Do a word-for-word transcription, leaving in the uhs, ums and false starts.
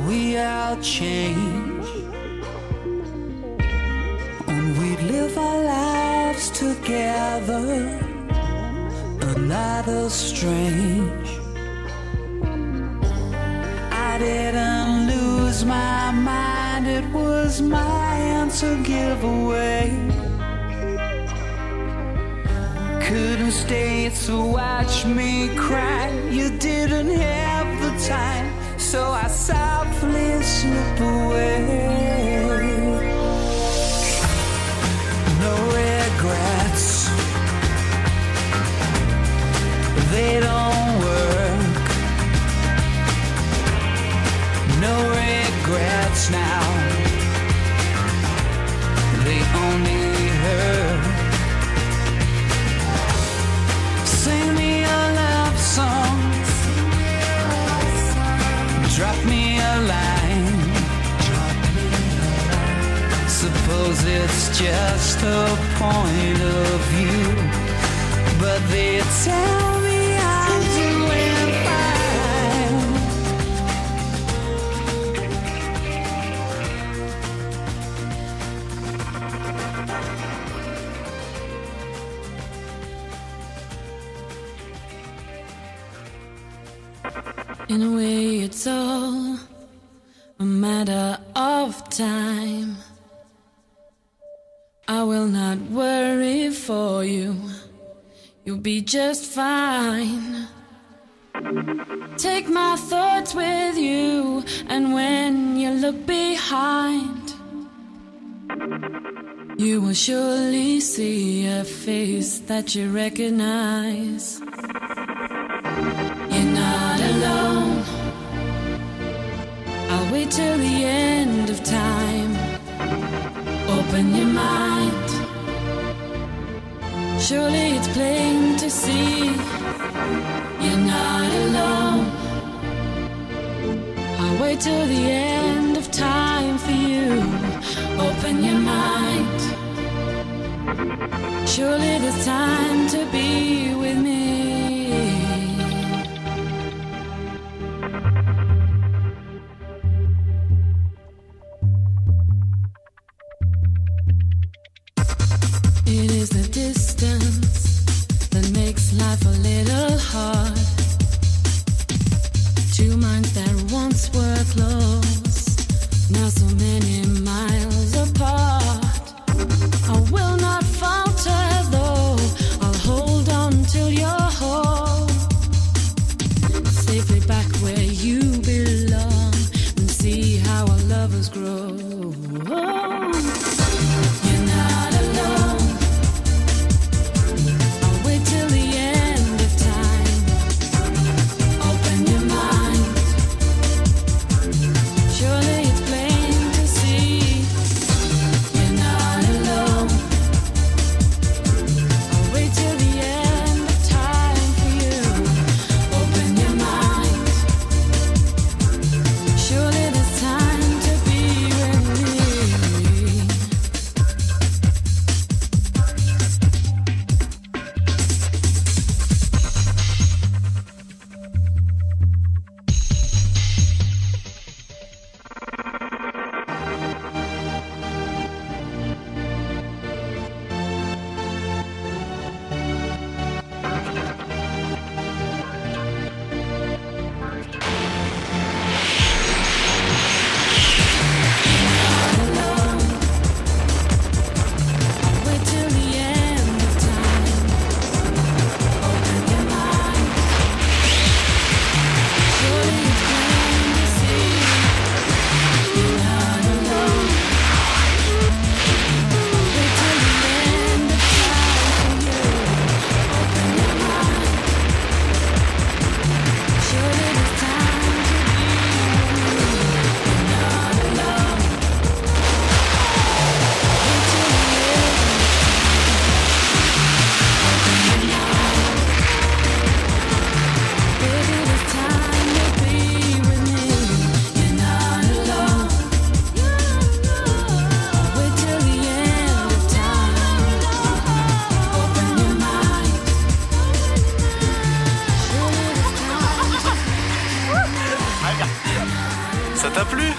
we all change, and we'd live our lives together, but not as strange. I didn't lose my mind, it was my answer giveaway. Couldn't stay to watch me cry, you didn't have the time, so I softly slip away. No regrets, they don't work. No regrets now, they only hurt. Sing me a love song, drop me a line. Suppose it's just a point of view, but they tell me I'm doing fine. In a way, it's all a matter of time. I will not worry for you, you'll be just fine. Take my thoughts with you, and when you look behind, you will surely see a face that you recognize. You're not alone, I'll wait till the end of time. Open your mind, surely it's plain to see. You're not alone, I'll wait till the end of time for you. Open your mind, surely there's time to be with me. It is the distance that makes life a little hard. Two minds that once were close, now so many miles apart. I will not falter though, I'll hold on till you're home, safely back where you belong, and see how our lovers grow. You're not alone, Ça t'a plu ?